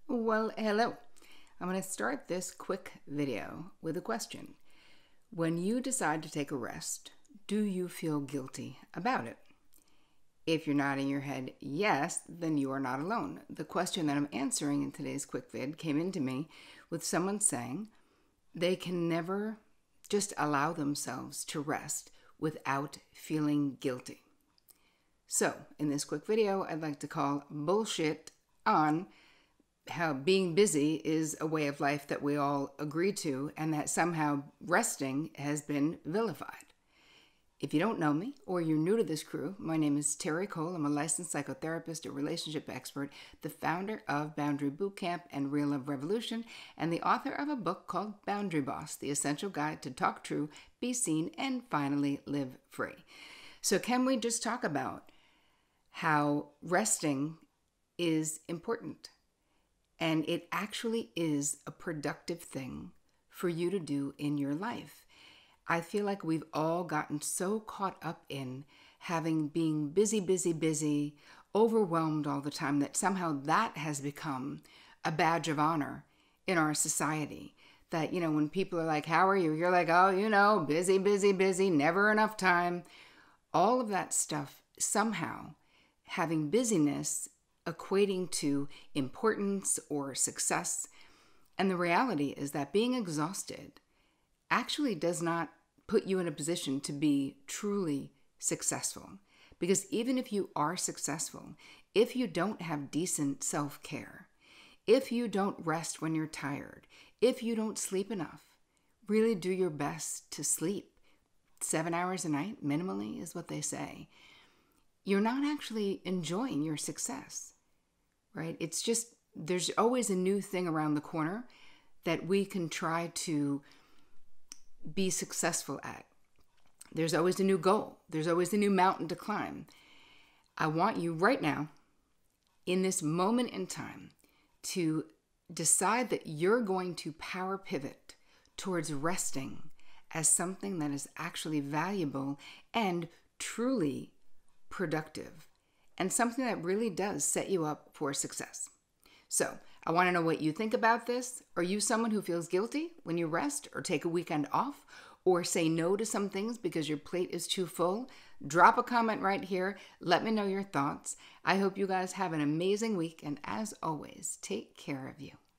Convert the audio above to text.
Well, hello. I'm going to start this quick video with a question. When you decide to take a rest, do you feel guilty about it? If you're nodding your head yes, then you are not alone. The question that I'm answering in today's quick vid came into me with someone saying they can never just allow themselves to rest without feeling guilty. So, in this quick video, I'd like to call bullshit on how being busy is a way of life that we all agree to, and that somehow resting has been vilified. If you don't know me, or you're new to this crew, my name is Terri. I'm a licensed psychotherapist, a relationship expert, the founder of Boundary Bootcamp and Real Love Revolution, and the author of a book called Boundary Boss, the essential guide to talk true, be seen, and finally live free. So can we just talk about how resting is important? And it actually is a productive thing for you to do in your life. I feel like we've all gotten so caught up in being busy, overwhelmed all the time, that somehow that has become a badge of honor in our society. That, when people are like, how are you? You're like, oh, busy, never enough time. All of that stuff, somehow having busyness equating to importance or success. And the reality is that being exhausted actually does not put you in a position to be truly successful. Because even if you are successful, if you don't have decent self-care, if you don't rest when you're tired, if you don't sleep enough, really do your best to sleep 7 hours a night, minimally is what they say, you're not actually enjoying your success, right? It's just, there's always a new thing around the corner that we can try to be successful at. There's always a new goal. There's always a new mountain to climb. I want you right now, in this moment in time, to decide that you're going to power pivot towards resting as something that is actually valuable and truly productive, and something that really does set you up for success. So I want to know what you think about this. Are you someone who feels guilty when you rest or take a weekend off or say no to some things because your plate is too full? Drop a comment right here. Let me know your thoughts. I hope you guys have an amazing week, and as always, take care of you.